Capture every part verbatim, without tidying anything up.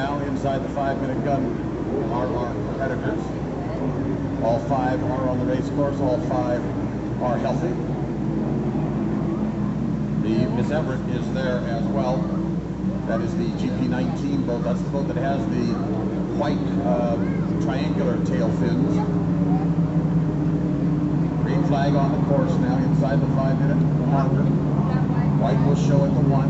now inside the five-minute gun are our competitors. All five are on the race course. All five are healthy. The Miss Everett is there as well. That is the G P nineteen boat. That's the boat that has the white uh, triangular tail fins. Green flag on the course now inside the five-minute marker. White will show at the one.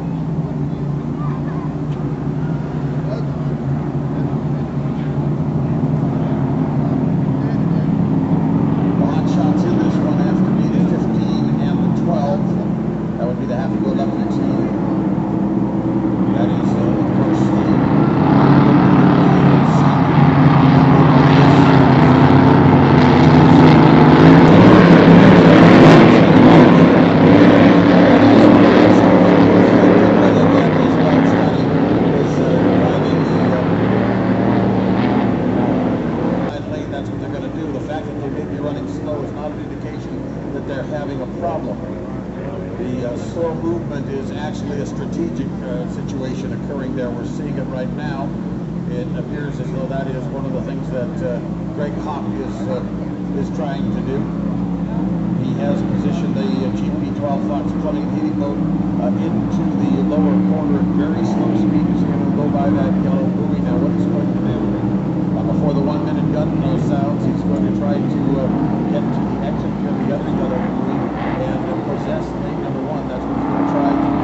The hot shots in this one after being the fifteen and the twelve. That would be the Happy Go Lucky team. That is, uh, of course, the movement is actually a strategic uh, situation occurring there. We're seeing it right now. It appears as though that is one of the things that uh, Greg Hawk is uh, is trying to do. He has positioned the uh, G P twelve Fox plumbing heating boat uh, into the lower corner at very slow speed. He's going to go by that yellow buoy now. What he's going to do uh, before the one-minute gun uh, sounds, he's going to try to uh, get to the exit of the other yellow buoy and uh, possess lane number one. That's what he's going to try to do.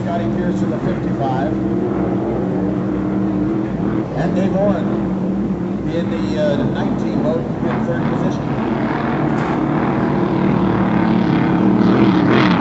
Scotty Pierce in the fifty-five. And Dave Oren in the uh, nineteen boat in third position.